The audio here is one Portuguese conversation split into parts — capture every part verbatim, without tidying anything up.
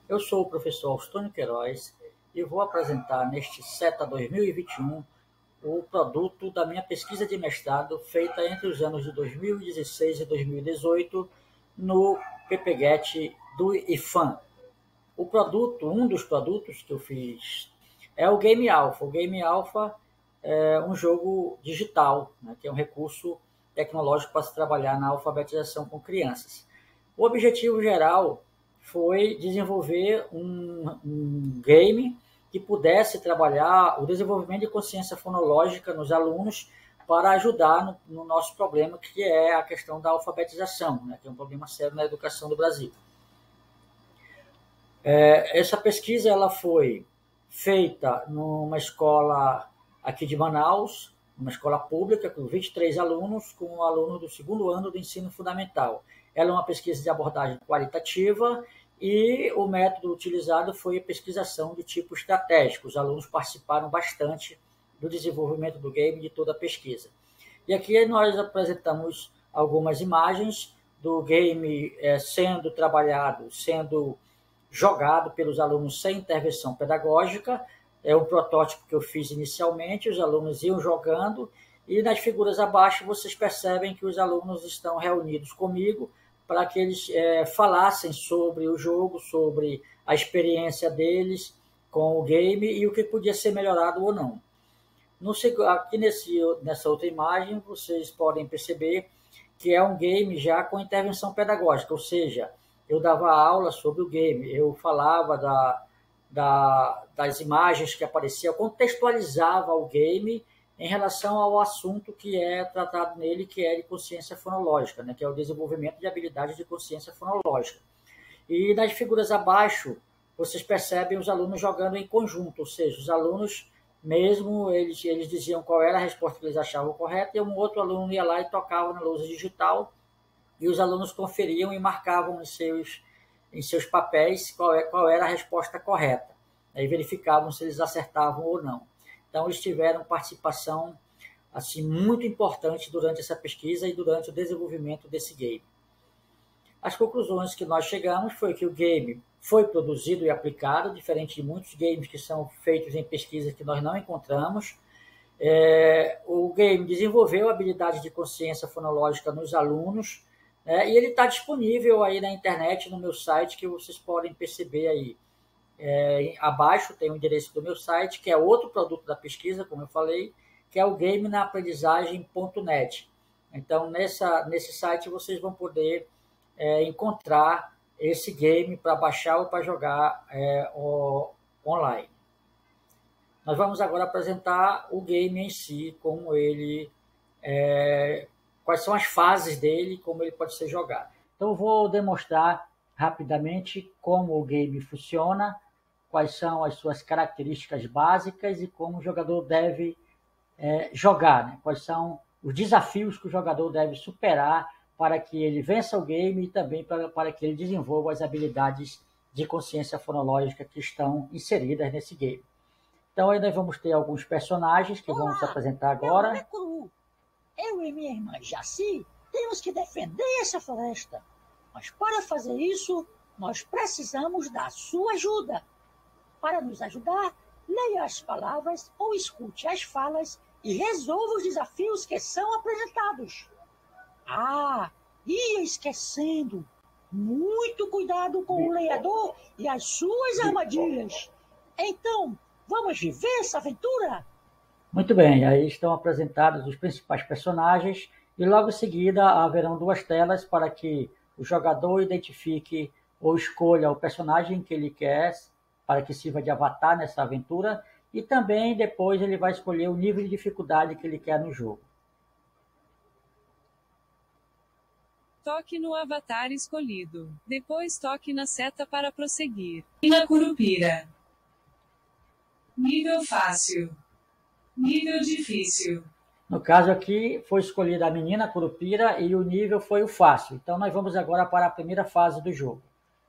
Eu sou o professor Austônio Queiroz e vou apresentar neste CETA dois mil e vinte e um o produto da minha pesquisa de mestrado feita entre os anos de dois mil e dezesseis e dois mil e dezoito no PPGET do IFAM. O produto, um dos produtos que eu fiz é o Game Alpha. O Game Alpha é um jogo digital, né, que é um recurso tecnológico para se trabalhar na alfabetização com crianças. O objetivo geral foi desenvolver um, um game que pudesse trabalhar o desenvolvimento de consciência fonológica nos alunos para ajudar no, no nosso problema, que é a questão da alfabetização, né, que é um problema sério na educação do Brasil. É, essa pesquisa ela foi feita numa escola aqui de Manaus, uma escola pública com vinte e três alunos, com alunos do segundo ano do ensino fundamental. Ela é uma pesquisa de abordagem qualitativa e o método utilizado foi a pesquisação de tipo estratégico. Os alunos participaram bastante do desenvolvimento do game de toda a pesquisa. E aqui nós apresentamos algumas imagens do game é, sendo trabalhado, sendo jogado pelos alunos sem intervenção pedagógica. É um protótipo que eu fiz inicialmente, os alunos iam jogando, e nas figuras abaixo vocês percebem que os alunos estão reunidos comigo para que eles é, falassem sobre o jogo, sobre a experiência deles com o game e o que podia ser melhorado ou não. No, aqui nesse, nessa outra imagem vocês podem perceber que é um game já com intervenção pedagógica, ou seja, eu dava aula sobre o game, eu falava da, da, das imagens que apareciam, eu contextualizava o game em relação ao assunto que é tratado nele, que é de consciência fonológica, né, que é o desenvolvimento de habilidades de consciência fonológica. E nas figuras abaixo, vocês percebem os alunos jogando em conjunto, ou seja, os alunos mesmo, eles, eles diziam qual era a resposta que eles achavam correta, e um outro aluno ia lá e tocava na lousa digital, e os alunos conferiam e marcavam em seus, em seus papéis qual, é, qual era a resposta correta. Aí verificavam se eles acertavam ou não. Então, eles tiveram participação assim, muito importante durante essa pesquisa e durante o desenvolvimento desse game. As conclusões que nós chegamos foi que o game foi produzido e aplicado, diferente de muitos games que são feitos em pesquisas que nós não encontramos. É, o game desenvolveu habilidades de consciência fonológica nos alunos, é, e ele está disponível aí na internet, no meu site, que vocês podem perceber aí. É, abaixo tem o endereço do meu site, que é outro produto da pesquisa, como eu falei, que é o game na aprendizagem ponto net. Então, nessa, nesse site vocês vão poder é, encontrar esse game para baixar ou para jogar é, o, online. Nós vamos agora apresentar o game em si, como ele, é, quais são as fases dele, como ele pode ser jogado. Então, eu vou demonstrar rapidamente como o game funciona, quais são as suas características básicas e como o jogador deve é, jogar, né? Quais são os desafios que o jogador deve superar para que ele vença o game e também para, para que ele desenvolva as habilidades de consciência fonológica que estão inseridas nesse game. Então, aí nós vamos ter alguns personagens que Olá, vamos apresentar agora. Meu nome é Curu. Eu e minha irmã Jaci temos que defender essa floresta. Mas para fazer isso, nós precisamos da sua ajuda. Para nos ajudar, leia as palavras ou escute as falas e resolva os desafios que são apresentados. Ah, ia esquecendo. Muito cuidado com o lenhador e as suas armadilhas. Então, vamos viver essa aventura? Muito bem, aí estão apresentados os principais personagens e logo em seguida haverão duas telas para que o jogador identifique ou escolha o personagem que ele quer para que sirva de avatar nessa aventura e também depois ele vai escolher o nível de dificuldade que ele quer no jogo. Toque no avatar escolhido. Depois toque na seta para prosseguir. E na Curupira. Nível fácil. Nível difícil. No caso aqui, foi escolhida a menina Curupira e o nível foi o fácil. Então, nós vamos agora para a primeira fase do jogo.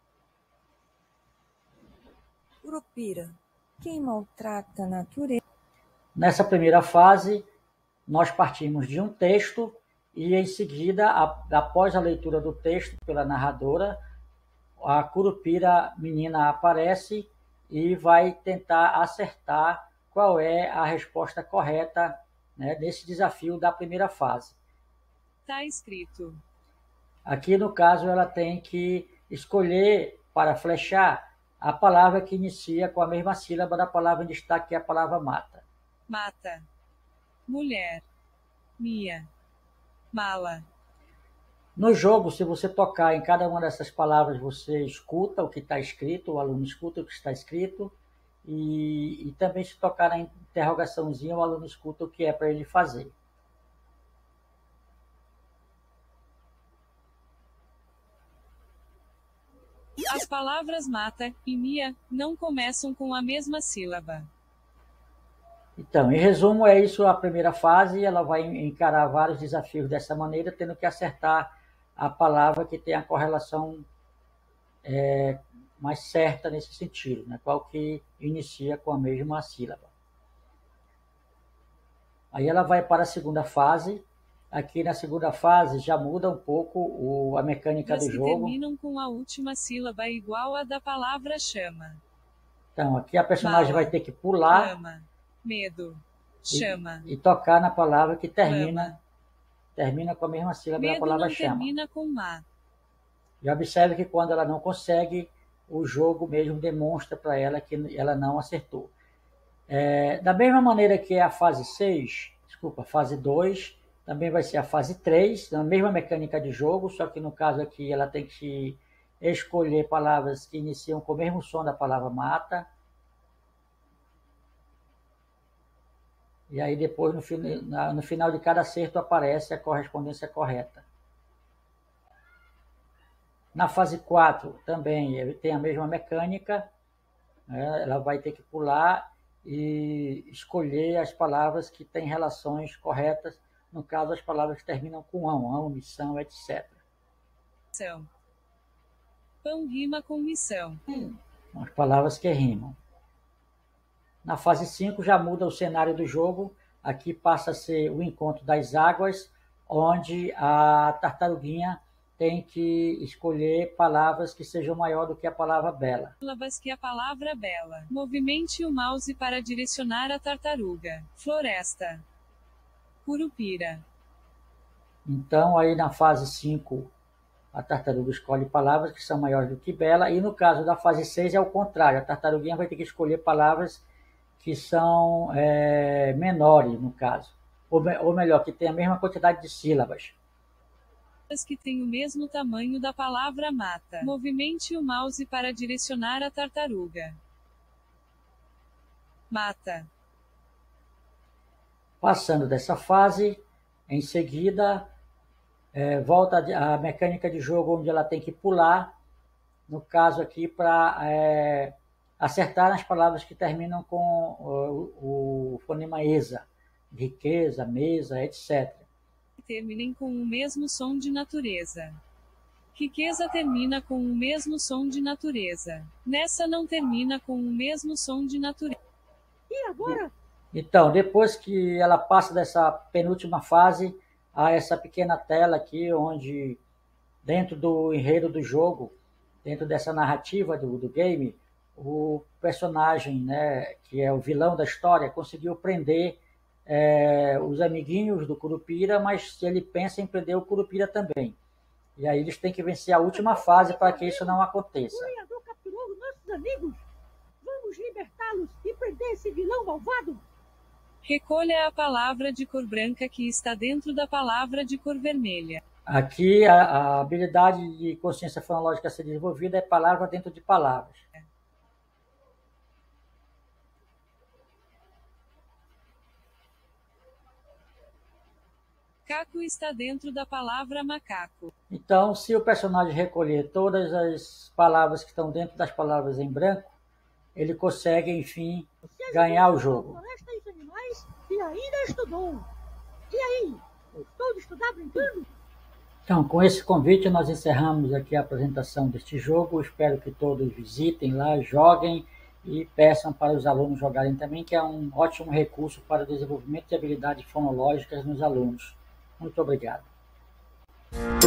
Curupira, quem maltrata a natureza? Nessa primeira fase, nós partimos de um texto e, em seguida, a, após a leitura do texto pela narradora, a curupira menina aparece e vai tentar acertar qual é a resposta correta, né, desse desafio da primeira fase. Tá escrito. Aqui, no caso, ela tem que escolher, para flechar, a palavra que inicia com a mesma sílaba da palavra em destaque, que é a palavra mata. Mata. Mulher. Mia. Mala. No jogo, se você tocar em cada uma dessas palavras, você escuta o que está escrito, o aluno escuta o que está escrito, e, e também se tocar na interrogaçãozinha, o aluno escuta o que é para ele fazer. As palavras mata e mia não começam com a mesma sílaba. Então, em resumo, é isso a primeira fase. Ela vai encarar vários desafios dessa maneira, tendo que acertar a palavra que tem a correlação é, mais certa nesse sentido, né? Qual que inicia com a mesma sílaba. Aí ela vai para a segunda fase. Aqui na segunda fase já muda um pouco o, a mecânica As do que jogo. terminam com a última sílaba igual a da palavra chama. Então, aqui a personagem Mala. vai ter que pular Lama. Medo. Chama. e, e tocar na palavra que termina, Lama. termina com a mesma sílaba da Medo palavra não chama. termina com ma. Já observe que quando ela não consegue, o jogo mesmo demonstra para ela que ela não acertou. É, da mesma maneira que é a fase seis, desculpa, fase dois, também vai ser a fase três, na mesma mecânica de jogo, só que no caso aqui ela tem que escolher palavras que iniciam com o mesmo som da palavra mata. E aí depois, no, no final de cada acerto, aparece a correspondência correta. Na fase quatro também tem a mesma mecânica, né? Ela vai ter que pular e escolher as palavras que têm relações corretas, no caso as palavras que terminam com ão, ão, missão, etcétera. Missão. Pão rima com missão. As palavras que rimam. Na fase cinco já muda o cenário do jogo, aqui passa a ser o encontro das águas, onde a tartaruguinha tem que escolher palavras que sejam maior do que a palavra bela. Sílabas que a palavra bela. Movimente o mouse para direcionar a tartaruga. Floresta. Curupira. Então, aí na fase cinco, a tartaruga escolhe palavras que são maiores do que bela, e no caso da fase seis é o contrário, a tartaruguinha vai ter que escolher palavras que são é, menores, no caso, ou, ou melhor, que tem a mesma quantidade de sílabas. Que tem o mesmo tamanho da palavra mata. Movimente o mouse para direcionar a tartaruga. Mata. Passando dessa fase, em seguida, é, volta a mecânica de jogo onde ela tem que pular, no caso aqui, para é, acertar nas palavras que terminam com o, o fonema ESA, riqueza, mesa, etcétera. Terminem com o mesmo som de natureza. Riqueza termina com o mesmo som de natureza. Nessa não termina com o mesmo som de natureza. E agora? Então, depois que ela passa dessa penúltima fase, há essa pequena tela aqui, onde dentro do enredo do jogo, dentro dessa narrativa do, do game, o personagem, né, que é o vilão da história, conseguiu prender é, os amiguinhos do Curupira, mas ele pensa em prender o Curupira também. E aí eles têm que vencer a última fase para que isso não aconteça. O lenhador capturou os nossos amigos. Vamos libertá-los e prender esse vilão malvado. Recolha a palavra de cor branca que está dentro da palavra de cor vermelha. Aqui a, a habilidade de consciência fonológica a ser desenvolvida é palavra dentro de palavras. Caco está dentro da palavra macaco. Então, se o personagem recolher todas as palavras que estão dentro das palavras em branco, ele consegue, enfim, ganhar o jogo. Floresta e animais e ainda estudou. E aí? Gostou de estudar brincando? Então, com esse convite, nós encerramos aqui a apresentação deste jogo. Espero que todos visitem lá, joguem e peçam para os alunos jogarem também, que é um ótimo recurso para o desenvolvimento de habilidades fonológicas nos alunos. Muito obrigado.